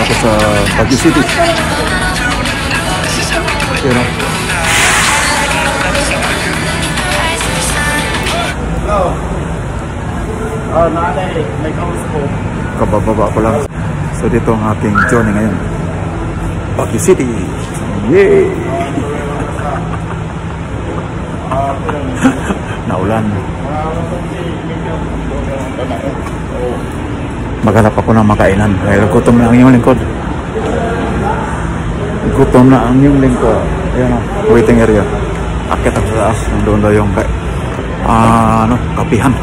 ako sa Baguio City. You know? Kabababa ko lang. So dito ang ating journey ngayon. Baguio City. Yay! Naulan. Maghanap ako ng makainan. Kaya gutom na ang iyong lingkod. Gutom na ang iyong lingkod. Ayan o, waiting area. Akit ako sa taas. Doon daw yung kapihan.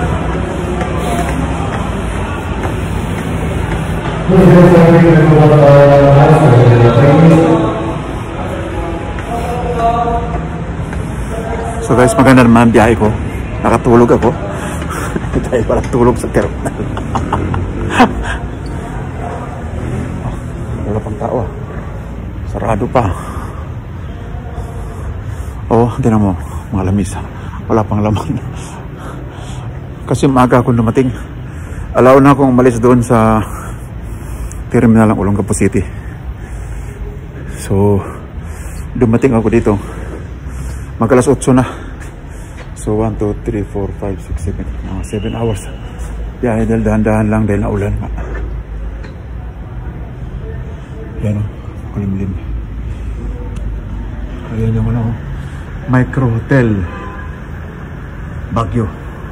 So guys, maganda naman ang biyahe ko. Nakatulog ako. Dahil pala tulog sa terminal. Wala pang tao ah. Sarado pa. Oh, tinan mo, mga lamisa. Wala pang laman. Kasi maaga akong dumating. Alaw na akong umalis doon sa terminal ng Olongapo City. So dumating ako dito mag-alas 8 na. So 1, 2, 3, 4, 5, 6, 7 7 hours. Biyahe dahil dahan-dahan lang dahil naulan nga. Yan o, kulimlim. Ayan yung Micro Hotel Baguio.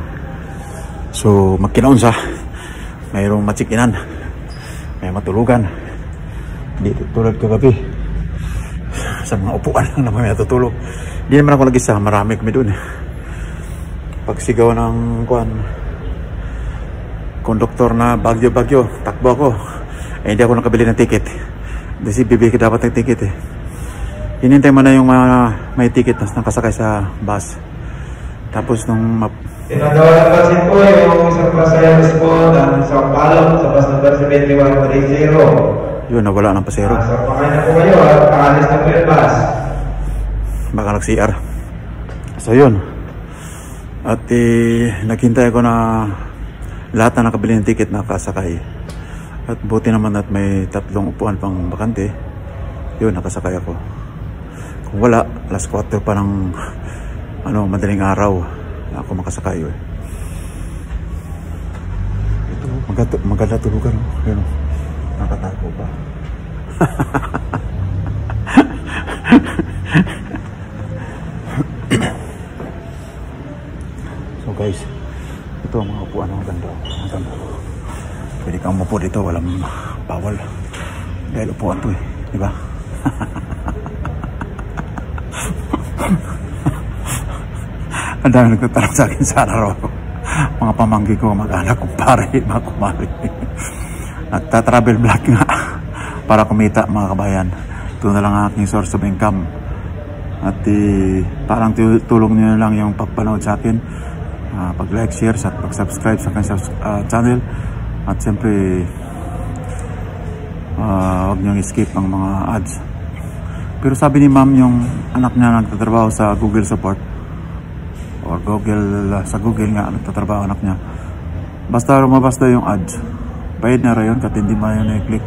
So magkinaunsa, mayroong matsikinan, may matulugan. Dito tulad kagabi sa mga upuan lang naman may natutulog. Hindi naman ako nag-isa, marami kami doon. Pagsigaw ng konduktor na Baguio, takbo ako. Hindi ako nakabili ng ticket. Kasi bibili ka dapat ng ticket eh. Hinintay mo na yung may ticket na nakasakay sa bus. Tapos nung Pinagawa ng pansin po yung isang pasayers po ng Sao Paulo sa bus number 7130. yun, nawala ng pasero. So pakain na po kayo at paalis na po yung bus. Baka nag-CR. So yun. At naghintay ako na lahat na nakabili ng ticket nakasakay. At buti naman at may 3 upuan pang bakante. Yun, nakasakay ako. Kung wala, alas 4 pa ng madaling araw ako makasakay. Ito, maganda tulugan. Yun, nakatago pa. So guys, ito ang mga upuan ng ganda. Pwede kang umupo dito, walang bawal. Dahil upuan to diba? Ang dami nagtatanong sa akin sa araw ako. Mga pamanggi ko, mag-anak, kumpare, mga kumari. Nagta-travel vlog nga para kumita mga kabayan. Ito na lang ang aking source of income. At parang tulong nyo lang yung pagpanood sa akin, pag-like, share, at pag-subscribe sa akin channel. At siyempre huwag nyo skip ang mga ads. Pero sabi ni ma'am, yung anak niya nagtatrabaho sa Google support or sa Google nga nagtatrabaho anak niya, basta lumabas daw yung ads, bayad na rayon kat hindi mo yun i-click.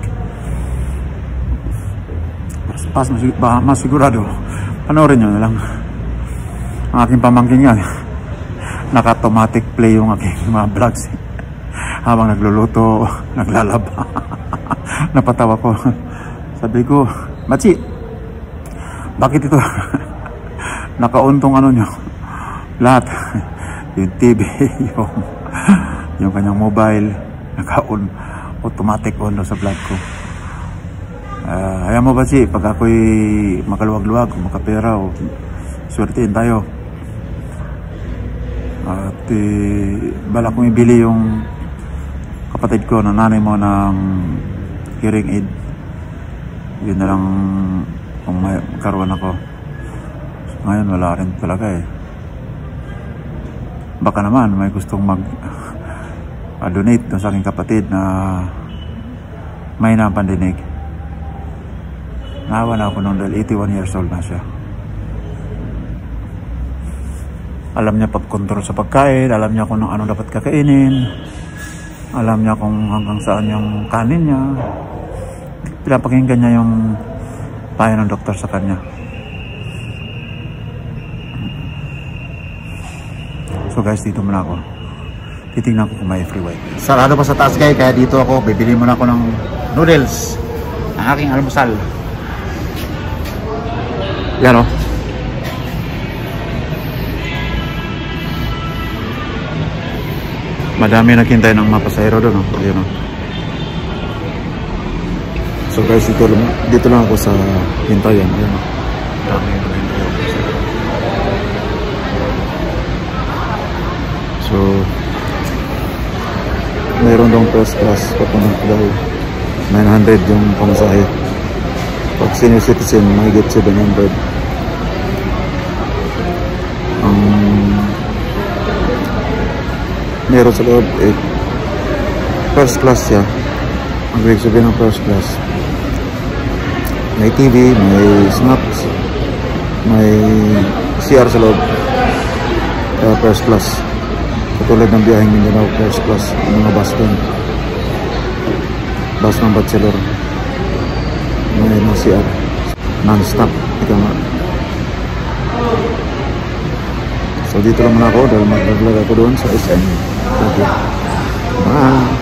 Mas sigurado panoorin nyo na lang. Ang aking pamangkin nga naka-automatic play yung aking mga vlogs habang nagluluto, naglalaba. Napatawa ko, sabi ko, Machi, bakit ito nakauntong nyo lahat? Yung TV, yung kanyang mobile naka-on, automatic on sa vlog ko. Ayaw mo ba si pag ako'y makaluwag-luwag, makapera o swertiin tayo. At balak kong ibili yung kapatid ko na nanay mo ng hearing aid. Yun na lang kung magkaroon ako. Ngayon wala rin talaga Baka naman may gustong mag-donate doon sa aking kapatid na may napandinig. Nawa na ako nung dahil 81 years old na siya. Alam niya pag-control sa pagkain, alam niya kung ano dapat kakainin, alam niya kung hanggang saan yung kanin niya. pinapakinggan niya yung payo ng doktor sa kanya. So guys, dito muna ako. Titingnan ko kung may free wifi. Sarado pa sa taas guys, kaya dito ako. Bibili muna ako ng noodles. Ang aking almusal. Yan o. Madami naghintay ng mga pasahero doon. Yan o. So guys, dito lang ako sa hintayan. Ayan o. Dami naghintay ako. So, mayroon dong first class papunang Cubao. 900 yung pamasahe. Pag senior citizen, mahigit 700. Meron sa loob, first class siya. Ang ibig sabihin ng first class, may TV, may snacks, may CR sa loob. First class. Katulad ng biyaheng Mindanao, first class, mga bus doon. Bus ng Bachelor. May mga CR. Non-stop. Ika nga. So dito lang muna ako dahil mag-vlog ako doon sa SM. Okay. Bye!